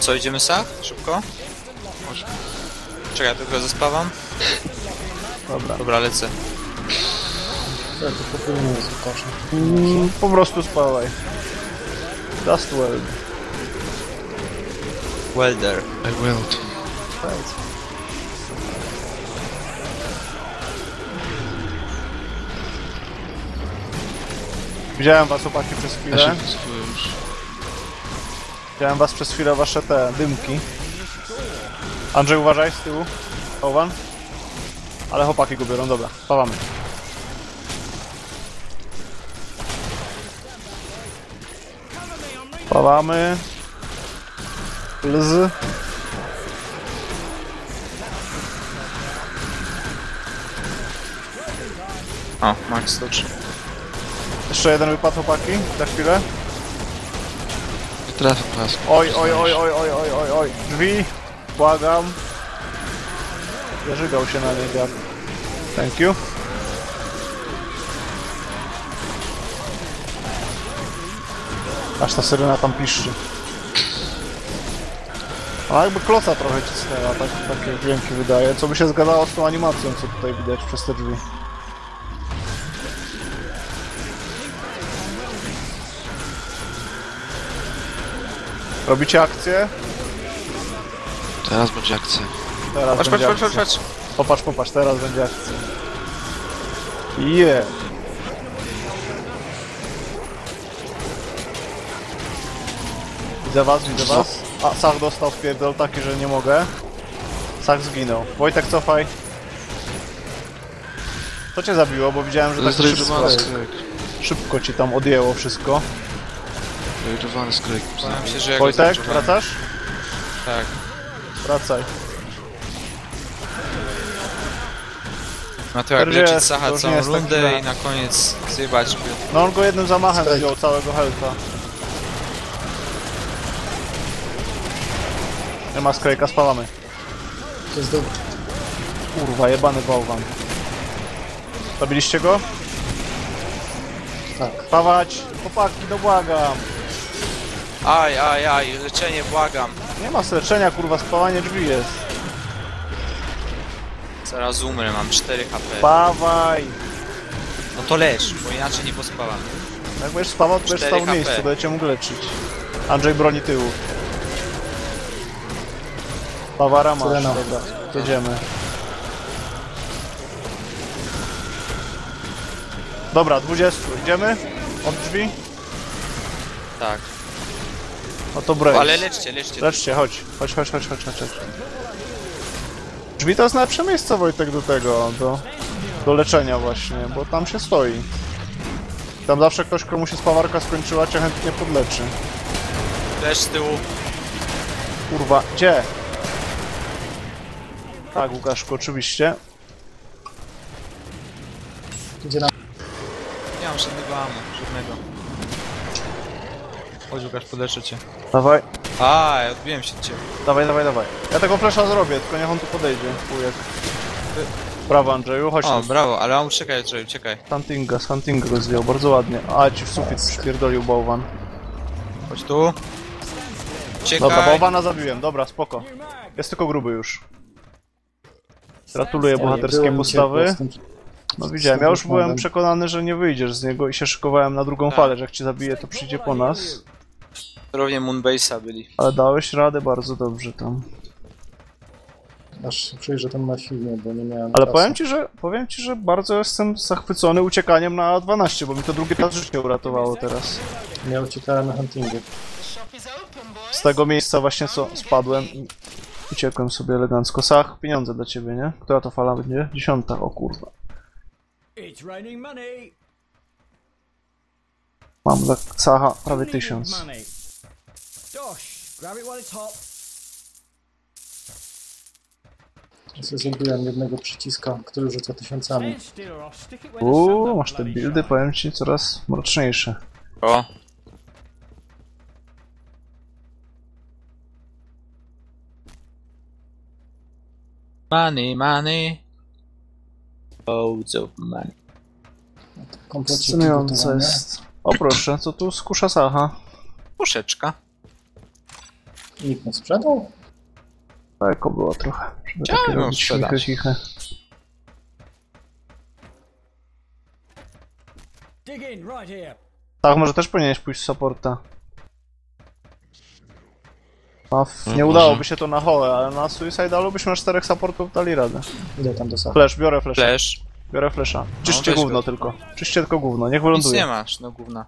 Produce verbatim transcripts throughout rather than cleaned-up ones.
Co, idziemy Sach? Szybko? Może. Czekaj, ja tylko zespawam. Dobra. Dobra, lecę. Ja to popłynie z Łukaszem. Mm, po prostu spawaj. Dust weld. Welder. I weld. Widziałem was, chłopaki, przez Ja chwilę. się wycofuję już. Widziałem was przez chwilę, wasze te dymki. Andrzej, uważaj z tyłu. Owan. Ale chłopaki go biorą, dobra. Spawamy. Spawamy. Lz. O, Max sto trzy. Jeszcze jeden wypad, chłopaki, za chwilę. Nie trafię pas. Oj, oj, oj, oj, oj, oj, oj, oj. Drzwi. Błagam. Zażygał się na nie wiatr. Thank you. Aż ta syrena tam piszczy. A jakby kloca trochę cisnęła, tak, takie dźwięki wydaje, co by się zgadzało z tą animacją, co tutaj widać przez te drzwi. Robicie akcję? Teraz będzie akcja. Teraz Patrz, patrz, będzie patrz, patrz, akcja. patrz. Popatrz, popatrz, teraz będzie akcja. Je. Widzę was, widzę was. A, Sach dostał wpierdol taki, że nie mogę. Sach zginął. Wojtek, cofaj. Co cię zabiło, bo widziałem, że To jest tak szybko, zrejdowany skrek. szybko ci tam odjęło wszystko. Zrejdowany skrek. Bałem się, że ja go Wojtek, zacząłem. wracasz? Tak. Wracaj. No to jak Czterdzieści, leczyć Sacha to już nie całą jest tak rundę źle. i na koniec zjebać go. No on go jednym zamachem Strajk. zdjął całego healtha. Nie ma skrejka, spawamy. To jest dobry. Kurwa, jebany bałwan. Zabiliście go? Tak. Spawać! Chłopaki, no błagam! Aj, aj, aj, leczenie, błagam. Nie ma leczenia, kurwa, spawanie drzwi jest. Zaraz umrę, mam cztery H P. Spawaj! No to lecz, bo inaczej nie pospawam. Jak będziesz spawał, to będziesz cztery stał w H P. miejscu, będziecie mógł leczyć. Andrzej broni tyłu. Pawara masz, Syrena. dobra, jedziemy. Dobra, dwudziestu, idziemy? Od drzwi? Tak. No to break. Ale leczcie, leczcie. Leczcie, chodź, chodź, chodź, chodź, chodź, chodź. chodź. Drzwi to jest najlepsze miejsce, Wojtek, do tego, do, do leczenia właśnie, bo tam się stoi. Tam zawsze ktoś, komu się spawarka skończyła, cię chętnie podleczy. Lecz z tyłu. Kurwa, gdzie? Tak, Łukaszku, oczywiście. Idzie na... Nie mam żadnego ammo, żadnego. Chodź Łukasz, podleczę cię. Dawaj, Aj, odbiłem się od ciebie. dawaj, dawaj, dawaj. Ja tego flesza zrobię, tylko niech on tu podejdzie, chujek. Brawo, Andrzeju, chodź O, tam. brawo, ale mam uciekaj, czekaj, uciekaj. Huntinga, z Huntinga go zdjął, bardzo ładnie. A, ci w sufit przypierdolił bałwan. Chodź tu. Uciekaj. Dobra, bałwana zabiłem, dobra, spoko. Jest tylko gruby już. Gratuluję bohaterskiej Było postawy. uciekło z tym- No widziałem, ja już byłem przekonany, że nie wyjdziesz z niego i się szykowałem na drugą Tak. falę, że jak cię zabije, to przyjdzie po nas. Równie Moonbase'a byli. Ale dałeś radę bardzo dobrze tam. Aż się przyjrzę tam na filmie, bo nie miałem Ale czasu. powiem ci, że powiem ci, że bardzo jestem zachwycony uciekaniem na A dwanaście, bo mi to drugi raz życie uratowało teraz. Ja uciekałem na huntingu. Z tego miejsca właśnie co spadłem i uciekłem sobie elegancko. Sach, pieniądze dla ciebie, nie? Która to fala będzie? Dziesiąta, o kurwa. It's raining money. Mam dla Sacha prawie tysiąc. Money. Dosh, grab it while it's hot. Ja sobie zrobiłem jednego przyciska, który rzuca tysiącami. Stand still or I'll stick it where the sun Uuu, don't masz te bloody buildy, shine. powiem ci, coraz mroczniejsze. O. Money, money. Loads of money. Kompletnie Fascynujące przygotowane. jest. O proszę, co tu skusza Sacha? Puszeczka. Nikt nie sprzedał? Daleko było trochę. Żeby Chciałem takie ją robić sprzedać. ciche, ciche. Dig in, right here. Tak, może też powinieneś pójść z supporta. No, w- No, nie może. udałoby się to na Hoę, ale na Suicidalu byśmy na czterech supportów dali radę. Idę tam do Sacha. Flash, biorę flasha. Flash. Biorę flasha. Czyszcie weź gówno go. tylko. Czyszcie tylko gówno, niech Nic wyląduje. nie masz, no gówna.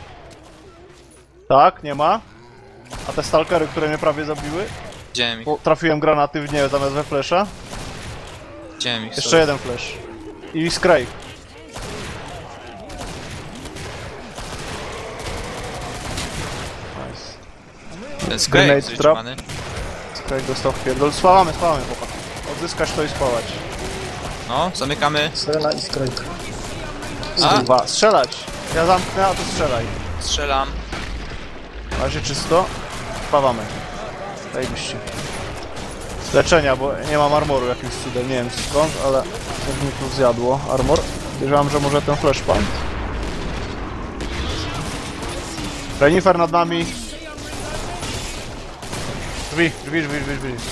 Tak, nie ma. A te stalkery, które mnie prawie zabiły? Widziałem ich, Bo trafiłem granaty w nie zamiast we flasha. widziałem ich. Jeszcze sorry. jeden flash. I Scrake. Nice. Ten Sky Grenade jest drop. wytrzymany. Scrake dostał w pierdol. Spałamy, spałamy, chłopak. Odzyskać to i spałać. No, zamykamy. Syrena i Skrajk. A, Dwa. Strzelać. Ja zamknę, a ty strzelaj. strzelam. Na razie czysto. Spawamy. Zajebiście. Leczenia, bo nie mam armoru jakimś cudem. Nie wiem skąd, ale jak mi tu zjadło armor. Wiedziałem, że może ten flashpoint. Renifer nad nami. Drzwi, drzwi, drzwi, drzwi, drzwi.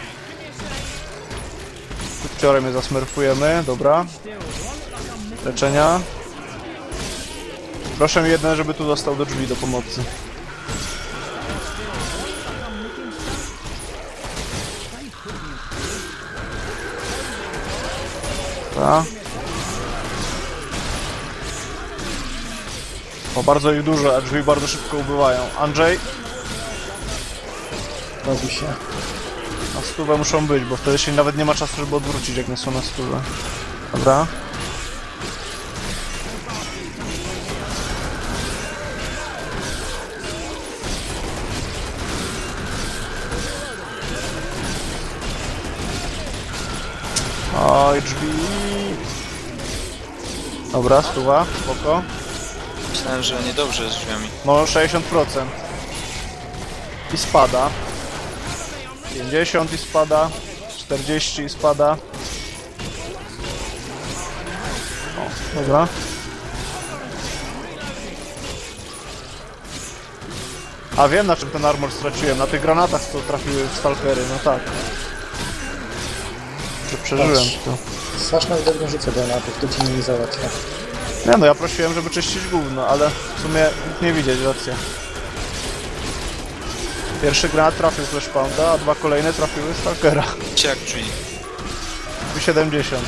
Wczoraj mnie zasmerfujemy, dobra. Leczenia. Proszę jeden, żeby tu został do drzwi do pomocy. Dobra. O, bardzo ich dużo, a drzwi bardzo szybko ubywają. Andrzej, Robi się. na stówę muszą być, bo wtedy się nawet nie ma czasu, żeby odwrócić, jak nie są na stówę. Dobra. Oj, drzwi. Dobra, stuwa, spoko. Myślałem, że niedobrze z drzwiami. No, sześćdziesiąt procent. I spada. pięćdziesiąt i spada. czterdzieści i spada. O, dobra. A wiem, na czym ten armor straciłem. Na tych granatach, co trafiły w stalkery, no tak. Że przeżyłem Patrz. to. Sasz nas nie rzucę granatów, to ci nie załatwia. Nie no, ja prosiłem, żeby czyścić gówno, ale w sumie nikt nie widzieć, racja. Pierwszy granat trafił Flashpounda, a dwa kolejne trafiły Stalkera. Cię jak drzwi. siedemdziesiąt.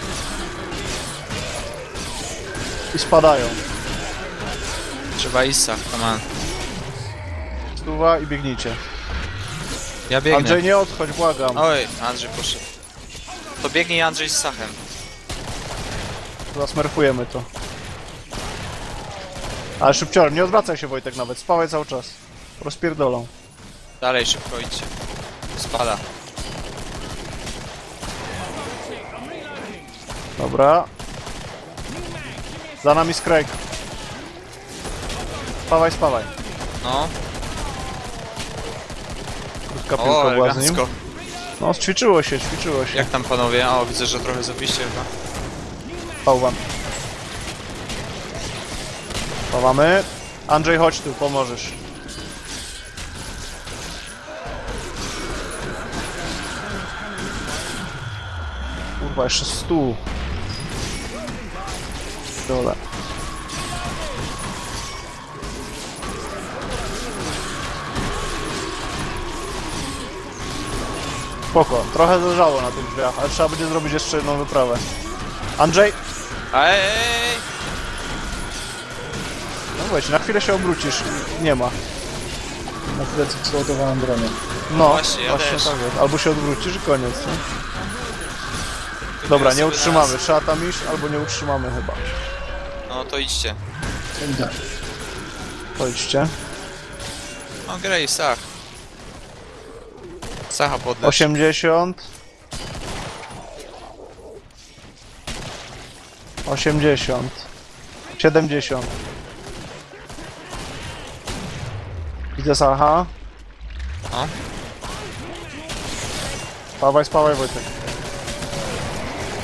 I spadają. Trzeba Issa, come on. Stuwa i biegnijcie. Ja biegnę. Andrzej, nie odchodź, błagam. Oj, Andrzej poszedł. To biegnij Andrzej z Sachem. Zasmerfujemy to. Ale szybciorem, nie odwracaj się Wojtek nawet, spawaj cały czas. Rozpierdolą. Dalej, szybko idźcie. Spada. Dobra. Za nami Scrake. Spawaj, spawaj. No. Krótka O, piłka była z nim. elegancko. No, ćwiczyło się, ćwiczyło się. Jak tam panowie? O, widzę, że trochę zrobiliście chyba. Pałwan. Pałamy. Andrzej, chodź tu, pomożesz. Kurwa, jeszcze stół. Dole. Spoko, trochę zależało na tych drzwiach, ale trzeba będzie zrobić jeszcze jedną wyprawę. Andrzej! Ej, ej, ej. No właśnie, na chwilę się obrócisz. Nie ma. Na chwilę ci przeładowałem bronię. No, Właśnie, ja właśnie też. tak jest. Albo się odwrócisz i koniec, nie? Dobra, nie sobie utrzymamy. teraz- Trzeba tam iść, albo nie utrzymamy chyba. No to idźcie. Idę. Chodźcie. No graj, Sach. Sacha podlecz. osiemdziesiąt. osiemdziesiąt. siedemdziesiąt. Widzę Sacha. No. Spawaj, spawaj Wojtek.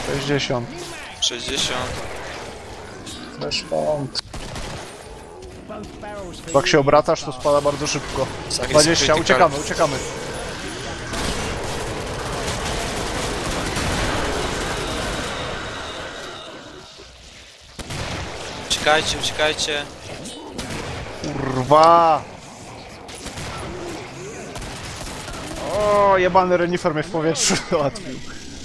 sześćdziesiąt. sześćdziesiąt. Flashpoint. Both barrels for Jak się obracasz, to spada bardzo szybko. Tak jest dwadzieścia, critical. uciekamy, uciekamy. Uciekajcie, uciekajcie. Kurwa! O, jebany renifer mnie w powietrzu załatwił.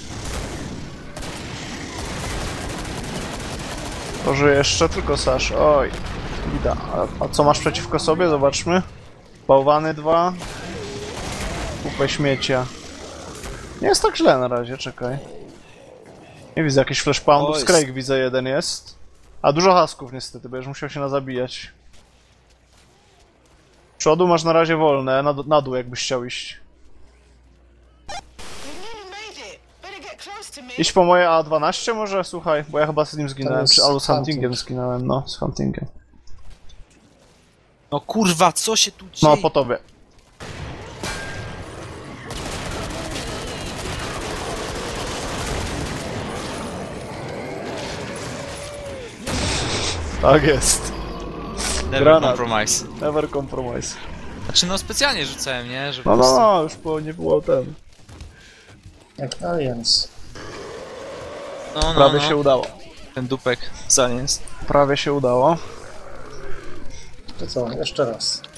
To, że jeszcze tylko Sasz. Oj, bida. A, a co masz przeciwko sobie? Zobaczmy. Bałwany dwa. Kupę śmiecia. Nie jest tak źle na razie, czekaj. Nie widzę jakichś flashpoundów. Oj. Scrake widzę, jeden jest. A dużo hasków niestety, będziesz musiał się nazabijać. Przodu masz na razie wolne, na, na dół jakbyś chciał iść. Idź po moje A dwanaście może? Słuchaj, bo ja chyba z nim zginąłem, jest czy albo z hunting. Huntingiem zginąłem, no, z Huntingiem. No kurwa, co się tu dzieje? No, po tobie. Tak jest. Never granat. compromise. Never compromise. Znaczy no specjalnie rzucałem, nie? Żeby No, po prostu- no, no, już po, nie było ten. Jak Aliens. no, no, Prawie no. się udało. Ten dupek zaniest. Prawie się udało. To co, jeszcze raz.